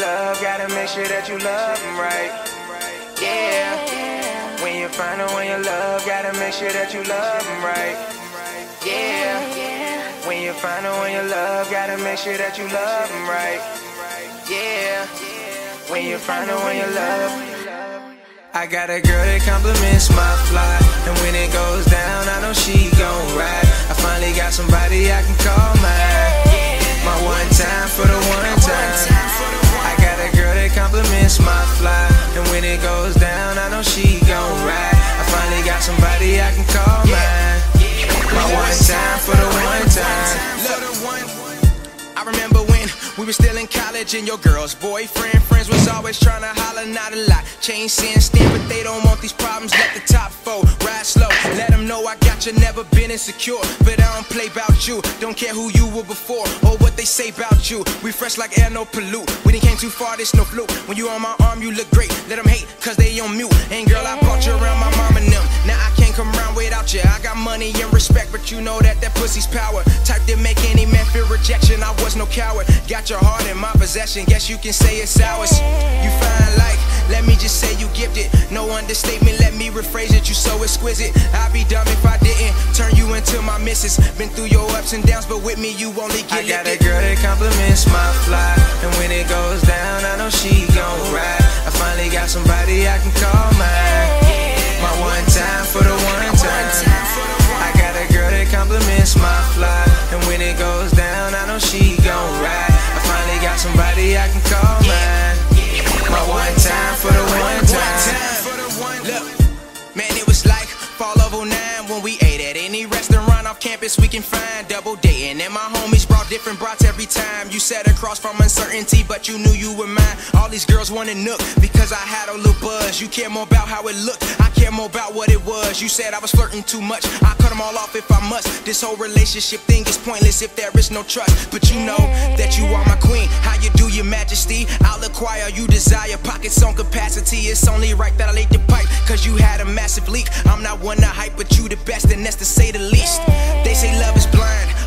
love, gotta make sure that you love them right. Yeah. When you find her, when you love, gotta make sure that you love them right. Yeah. When you find her, when you love, gotta make sure that you love them right. Yeah. When you find her, when you love. I got a girl that compliments my fly, and when it goes down, I know she gon' ride. I finally got somebody I can call mine. My one time for the one time. I got a girl that compliments my fly, and when it goes down, I know she gon' ride. I finally got somebody I can call mine. My one time for the one time. I remember when we were still in college and your girl's boyfriend friends was always trying to holler, not a lot. Chain sin stand, but they don't want these problems. Let the top four ride slow. Let them know I got you, never been insecure. But I don't play about you, don't care who you were before or what they say about you. We fresh like air, no pollute. We didn't came too far, this no fluke. When you on my arm, you look great. Let them hate, cause they on mute. And girl, I brought you around my mom and them. Now I can't come around without you. I got money and respect, but you know that pussy's power. Type that make any man feel rejection. I was no coward. Got your heart in my possession, guess you can say it's ours. You fine like, let me just say you gifted. No understatement, let me rephrase it, you so exquisite. I'd be dumb if I didn't turn you into my missus. Been through your ups and downs, but with me you only get lifted. I got a girl that compliments my fly, and when it goes down, I know she gon' ride. I finally got somebody I can call mine. My one time for the one time. I got a girl that compliments my fly, and when it goes down, I know she gon' ride. I finally got somebody I can call mine. My one time for the one time. Look, man, it was like fall of '09 when we ate at any restaurant off campus we can find. Double dating, and my homies brought different brats every time. You sat across from uncertainty, but you knew you were mine. All these girls wanted Nook because I had a little buzz. You care more about how it looked, I care more about what it was. You said I was flirting too much, I cut them all off if I must. This whole relationship thing is pointless if there is no trust. But you know that you are my queen. How you do, your majesty? I'll acquire you desire. Pockets on capacity, it's only right that I laid the pipe, cause you had a massive leak. I'm not one to hype, but you the best, and that's to say the least. They say love is blind,